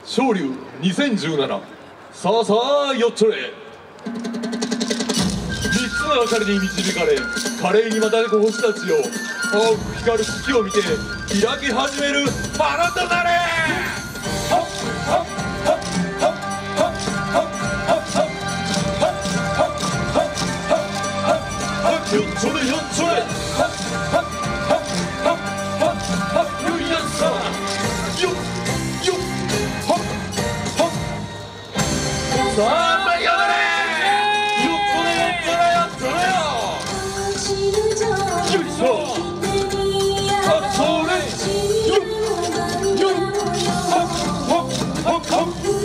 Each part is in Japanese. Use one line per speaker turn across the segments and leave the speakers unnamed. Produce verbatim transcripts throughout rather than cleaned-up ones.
昇龍にせんじゅうなな、さあさあよっちょれ。みっつの明かりに導かれ、華麗に瞬く星たちを青く光る月を見て開き始めるマナとなれ。はっはっはっはっはっはっはっはっはっはっよっちょれよっちょれ。はっはっはっはっはっはっよいやっさよっよっはっはっさあまいやがれ。よっちょれよっちょれよっちょれよ。よいしょ。あそれよっよっはっはっはっはっ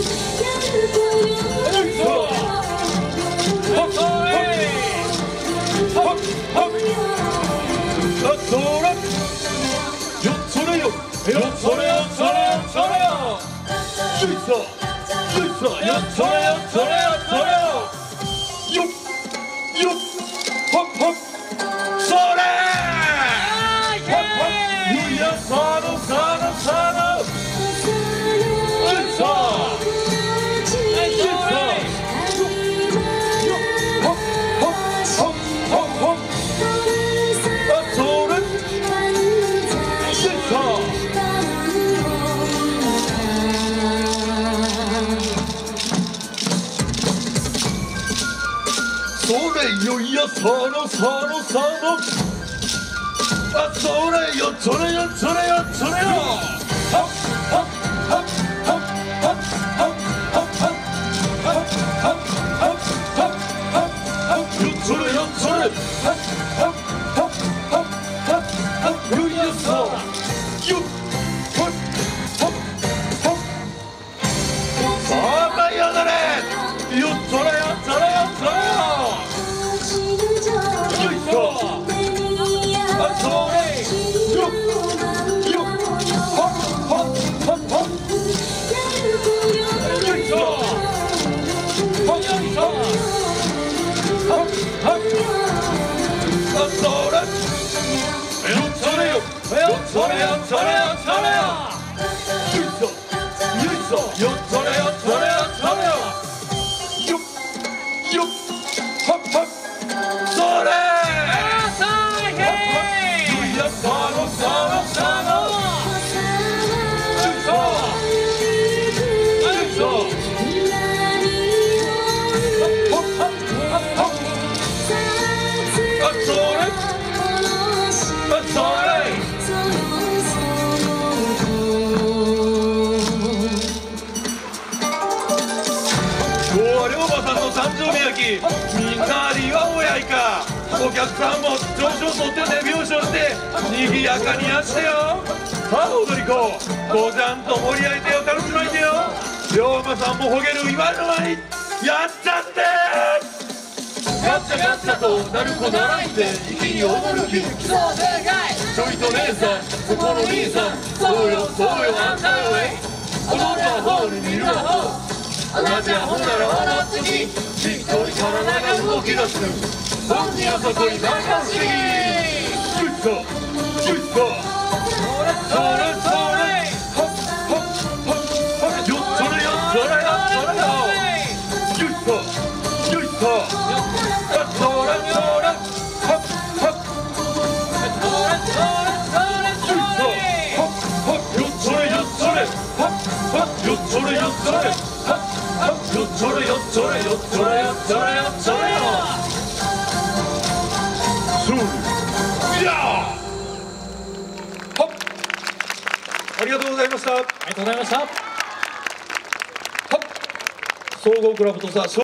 よいしょ。はっはっはっはっあそれよっそれよよっそれよっそれよっそれよ。よいしょよいしょよっそれよっそれよっそれよ。よっよっはっはっそれはっはっよいやさのさのさのよいしょよいしょよっはっはっはっはっはっあそれよいしょ。それよいやさのさのさのあそれよそれよそれよそれよ。はっはっはっはっはっはっはっはっはっはっはっはっよそれよそれはっはっはっはっはっはっよいやさよっはっはっはっさあ舞い上がれ。よっそれよそれよそれよ。よいしょあそれよっよっはっはっはっはっよいしょはっよいしょはっはっあそれよっそれよよっそれよそれよそれよ。よいしょよいしょよっそれよそれよそれよ。よっよっはっはっそれさのさのさのよいしょよいしょはっはっはっはっあそれあそれ今日は龍馬さんの誕生日やきみんなで祝おうやいか。お客さんも調子をとって手拍子をしてにぎやかにやってよ。さあ踊り子こうちゃんと盛り上げてよ楽しまいてよ。龍馬さんもほげる祝いの前にやっちゃってガッチャガッチャと鳴子習いて一気に踊る気そうでかいちょいと姉さんそこの兄さんそうよそうよあんたよえ踊るはほうに見るはほう同じアホなら笑ってきしっとり体が動き出す本にあそこに任せてよいしょよいしょそれそれはっはっはっはっよっそれよそれよそれよよいしょよいしょあそれそれはっはっそれそれそれよいしょはっはっよっそれよそれはっはっよっそれよそれはっはっよっそれよそれよそれよそれよそれよ。いやはっありがとうございました。あり
がとうございました。はっ
総合クラブとさ